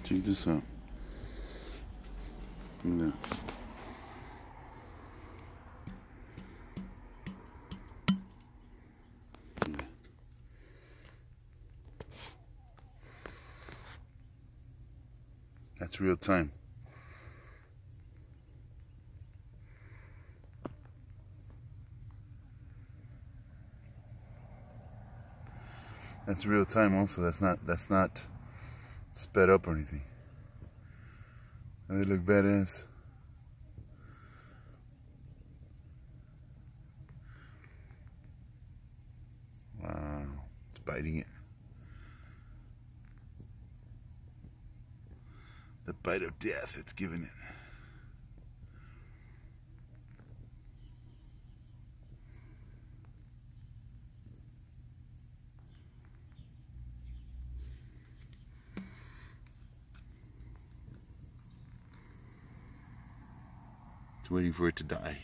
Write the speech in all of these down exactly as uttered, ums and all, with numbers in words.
Check this out. Look at that. That's real time. That's real time also. That's not that's not sped up or anything. They look badass. Wow, it's biting it. The bite of death it's giving it. It's waiting for it to die.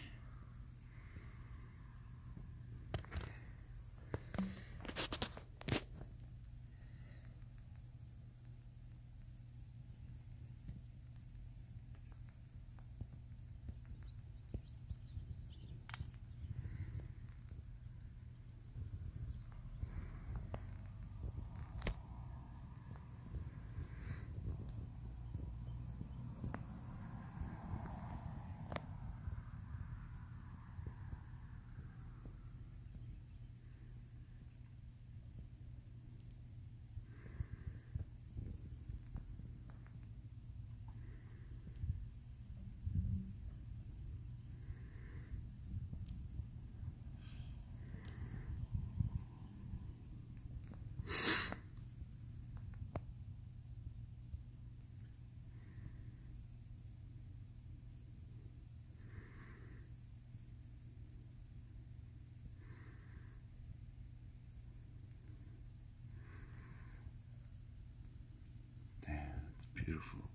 Damn, it's beautiful.